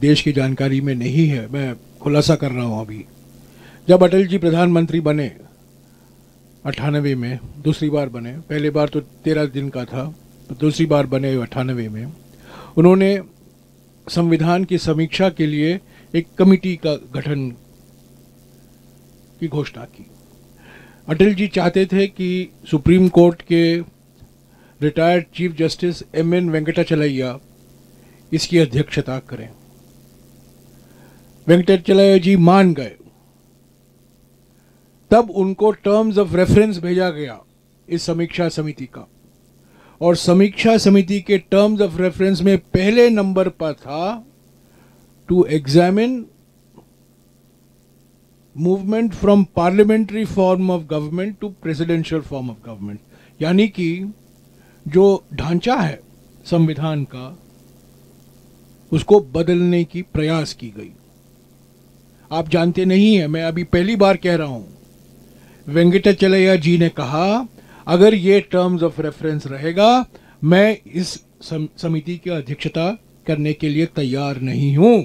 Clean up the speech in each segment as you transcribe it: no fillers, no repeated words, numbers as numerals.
देश की जानकारी में नहीं है, मैं खुलासा कर रहा हूँ अभी। जब अटल जी प्रधानमंत्री बने 98 में, दूसरी बार बने, पहले बार तो 13 दिन का था, दूसरी बार बने 98 में, उन्होंने संविधान की समीक्षा के लिए एक कमेटी का गठन की घोषणा की। अटल जी चाहते थे कि सुप्रीम कोर्ट के retired chief justice MN. Venkatachaliah इसकी अध्यक्षता करें। वेंकटाचलैया जी मान गए। तब उनको टर्म्स ऑफ रेफरेंस भेजा गया इस समीक्षा समिति का, और समीक्षा समिति के टर्म्स ऑफ रेफरेंस में पहले नंबर पर था to examine movement from parliamentary form of government to presidential form of government, यानी कि जो ढांचा है संविधान का उसको बदलने की प्रयास की गई। आप जानते नहीं है, मैं अभी पहली बार कह रहा हूं। वेंकटाचलैया जी ने कहा अगर ये टर्म्स ऑफ रेफरेंस रहेगा मैं इस समिति की अध्यक्षता करने के लिए तैयार नहीं हूं।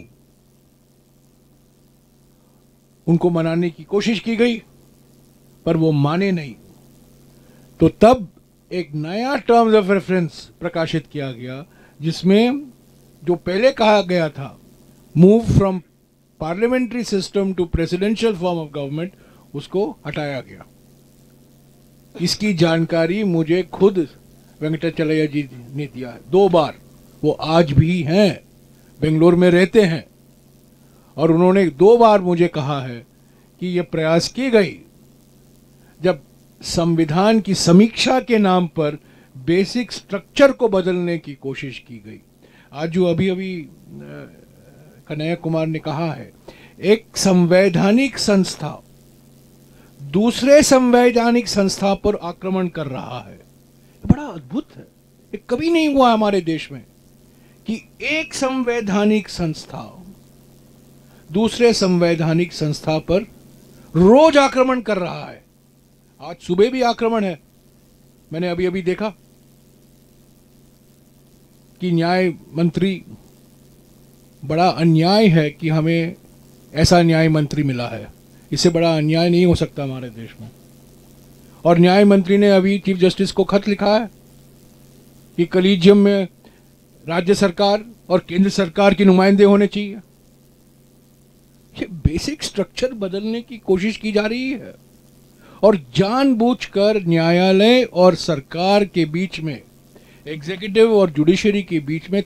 उनको मनाने की कोशिश की गई पर वो माने नहीं। तो तब एक नया टर्म्स ऑफ रेफरेंस प्रकाशित किया गया जिसमें जो पहले कहा गया था move from parliamentary system to presidential form of government, उसको हटाया गया। इसकी जानकारी मुझे खुद वेंकटाचलैया जी ने दिया है 2 बार। वो आज भी हैं, बेंगलोर में रहते हैं, और उन्होंने 2 बार मुझे कहा है कि ये प्रयास की गई जब संविधान की समीक्षा के नाम पर बेसिक स्ट्रक्चर को बदलने की कोशिश की गई। आज जो अभी कन्हैया कुमार ने कहा है, एक संवैधानिक संस्था दूसरे संवैधानिक संस्था पर आक्रमण कर रहा है, बड़ा अद्भुत है। ये कभी नहीं हुआ हमारे देश में कि एक संवैधानिक संस्था दूसरे संवैधानिक संस्था पर रोज आक्रमण कर रहा है। आज सुबह भी आक्रमण है, मैंने अभी अभी देखा कि न्याय मंत्री, बड़ा अन्याय है कि हमें ऐसा न्याय मंत्री मिला है, इससे बड़ा अन्याय नहीं हो सकता हमारे देश में। और न्याय मंत्री ने अभी चीफ जस्टिस को खत लिखा है कि कलीजियम में राज्य सरकार और केंद्र सरकार के नुमाइंदे होने चाहिए। ये बेसिक स्ट्रक्चर बदलने की कोशिश की जा रही है, और जानबूझकर न्यायालय और सरकार के बीच में, एग्जीक्यूटिव और जुडिशरी के बीच में